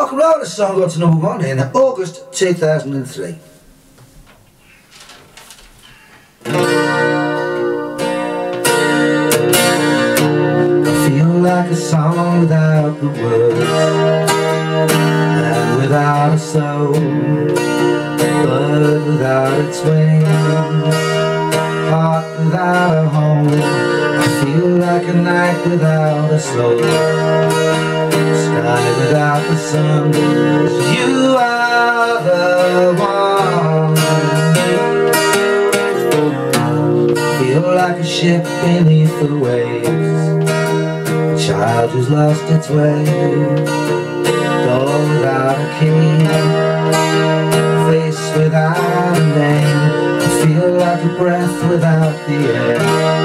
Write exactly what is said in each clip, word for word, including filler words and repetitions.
Rock and Roll, the song got to number one in August two thousand three. I feel like a song without the words and without a soul, bird without its wings, heart without a home. I feel like a night without a soul, sky without the sun. 'Cause you are the one. Feel like a ship beneath the waves, a child who's lost its way, door without a key, face without a name. I feel like a breath without the air.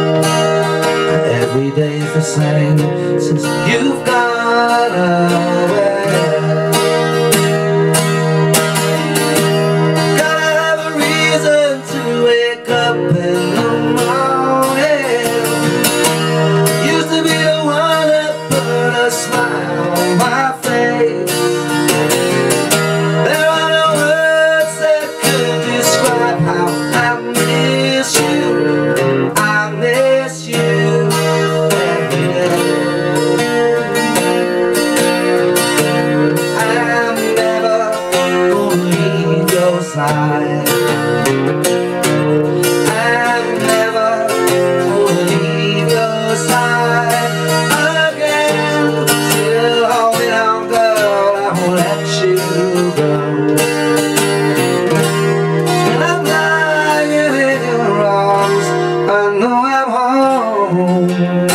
Every day's the same since you've gone away. Gotta have a reason to wake up in the morning. Used to be the one that put a smile on my face. There are no words that could describe how I miss you. I miss you. I'm never gonna leave your side again. Still holding on, girl, I won't let you go. When I'm lying in your arms, I know I'm home.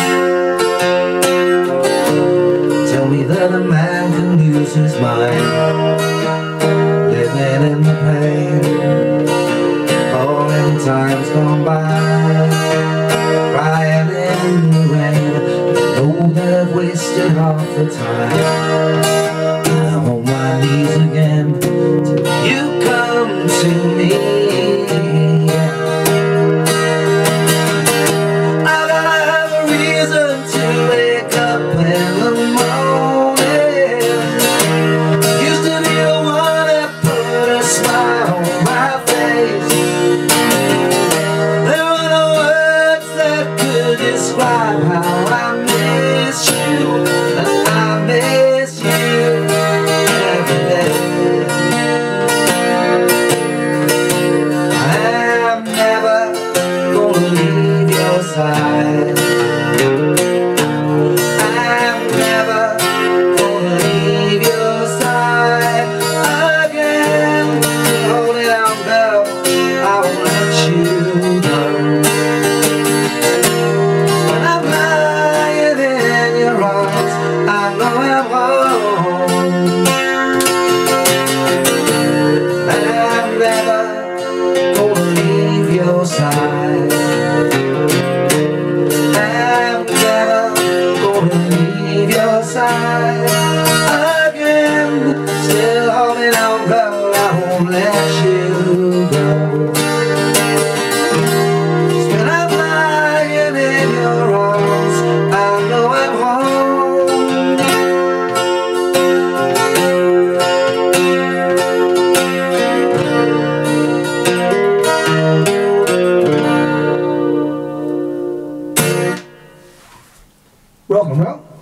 Tell me that a man can lose his mind, living in the pain, falling times gone by, crying in the rain. I know that I've wasted half the time. I'm on my knees again till you come to me. I gotta have a reason to wake up in the morning. Used to be the one that put a smile on my face. There are no words that could describe how I miss you. I miss you every day. I'm never gonna leave your side. I'm never gonna leave your side again. Hold it on, girl, I won't let you go. When I'm lying in your arms, I know I'm home. I'm never gonna leave your side. I'm never gonna leave your side again. Still holding on, girl, I won't let you go. 'Cause when I'm lying in your arms, I know I'm home. Rock and Roll.